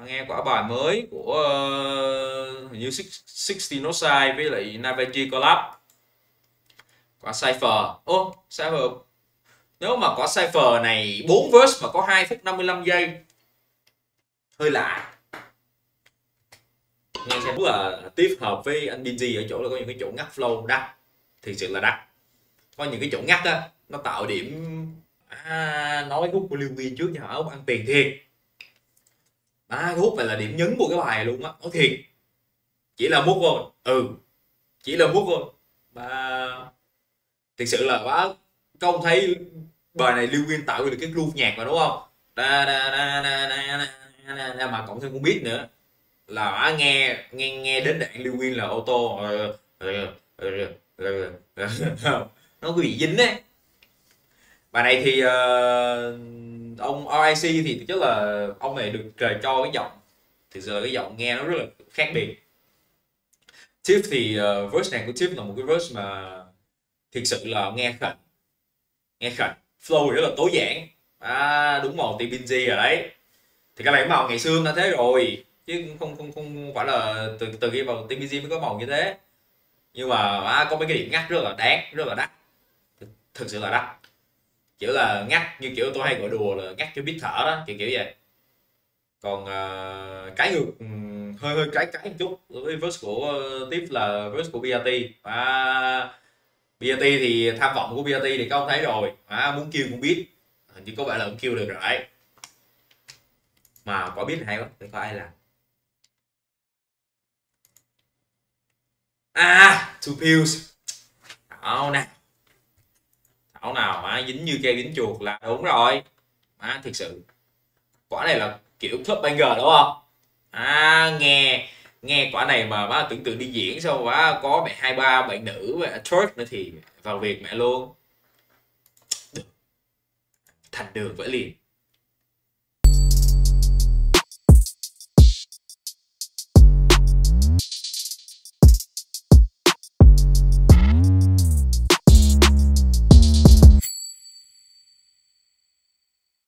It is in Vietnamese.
Nghe quả bài mới của hình như 60 No Sai với lại Navaji collab. Quả Cypher. Ô, Cypher. Nếu mà quả Cypher này 4 verse mà có 2 phút 55 giây. Hơi lạ. Nghe xem là tiếp hợp với anh Binz ở chỗ là có những cái chỗ ngắt flow đắt. Thực sự là đắt. Có những cái chỗ ngắt á, nó tạo điểm nói hút của Lưu Nguyên trước nhà ốc ăn tiền thiệt. Hút phải là điểm nhấn của cái bài luôn á, nói thiệt. Chỉ là mút thôi. Chỉ là mút thôi. Thực sự là công thấy bài này Lưu Nguyên tạo được cái groove nhạc mà đúng không? Mà cộng thêm cũng biết nữa là nghe đến đoạn Lưu Nguyên là ô tô nó bị dính đấy. Bài này thì ông RIC thì thực chất là ông này được trời cho cái giọng, thì giờ cái giọng nghe nó rất là khác biệt. Tiff thì verse này của Tiff là một cái verse mà thực sự là nghe khệnh, flow rất là tối giản, đúng màu tí Binz rồi đấy. Thì cái này màu ngày xưa đã thế rồi chứ không phải là từ khi vào tí Binz mới có màu như thế, nhưng mà có mấy cái điểm ngắt rất là đáng, rất là đắt, thực sự là đắt, kiểu là ngắt như kiểu tôi hay gọi đùa là ngắt cho biết thở đó, kiểu vậy. Còn cái ngược hơi trái một chút với verse của Tiff là verse của BRT. BRT thì tham vọng của BRT thì các ông thấy rồi, muốn kêu cũng biết, hình như có vẻ là ông kêu được rồi đấy. Mà có biết hay quá, để có ai làm. Two pills. Thảo nào mà dính như keo dính chuột là đúng rồi. Thực sự quả này là kiểu top banger đúng không? Nghe quả này mà tưởng tượng đi diễn xong có mẹ 23 bạn nữ và twerk nữa thì vào việc mẹ luôn. Thành đường vỡ liền.